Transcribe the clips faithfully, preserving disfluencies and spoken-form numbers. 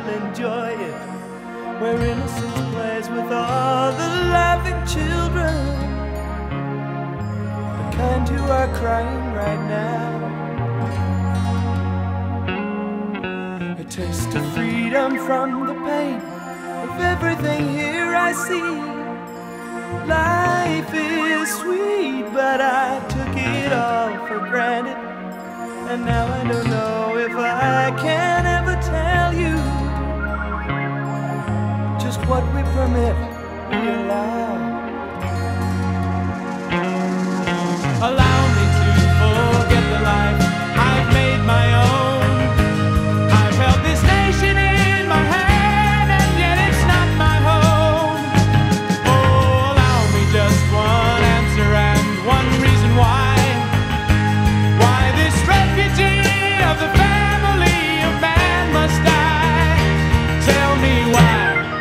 will enjoy it, where innocence plays with all the laughing children, the kind who are crying right now. A taste of freedom from the pain of everything here I see. Life is sweet, but I took it all for granted, and now I don't know if I can ever tell you just what we permit, we allow. Allow me to forget the life I've made my own. I've held this nation in my hand, and yet it's not my home. Oh, allow me just one answer and one reason why. Why this refugee of the family of man must die. Tell me why.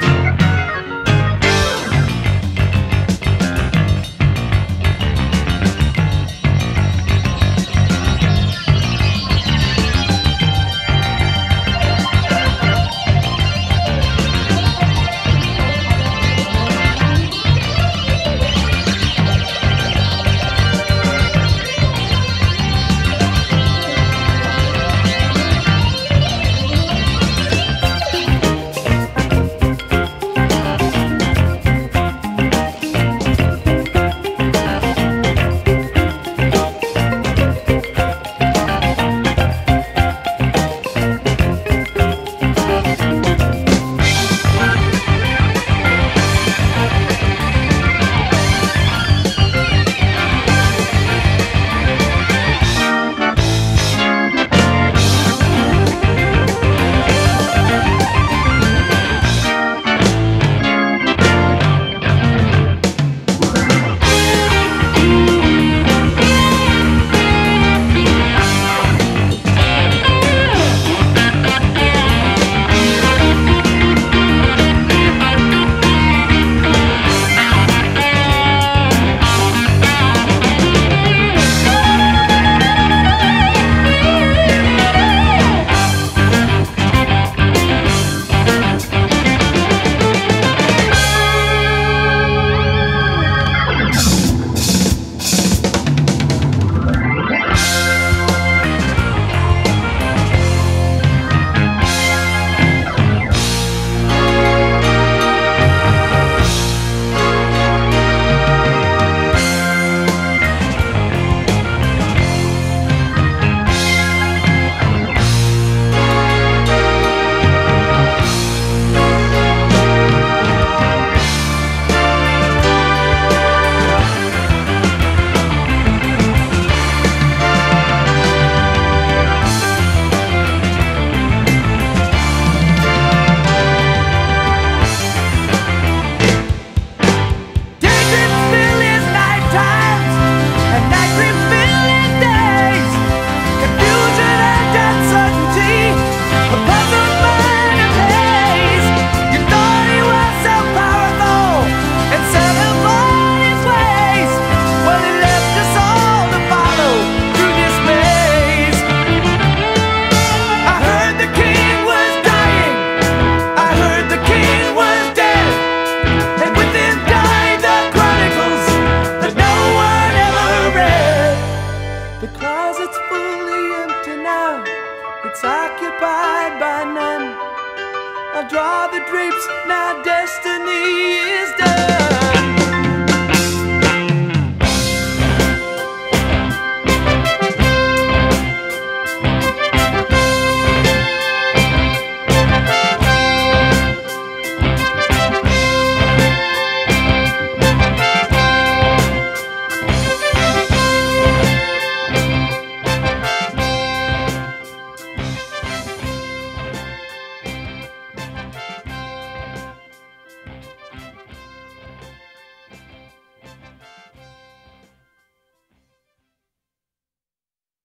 It's occupied by none. I'll draw the drapes, now destiny is done.